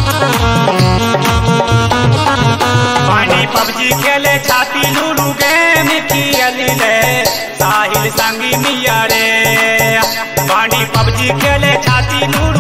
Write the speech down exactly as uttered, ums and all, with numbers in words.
पानी पबजी खेले छाती लूलू गेम खेली ले साहिल संगी मिया रे। पानी पबजी खेले छाती लूलू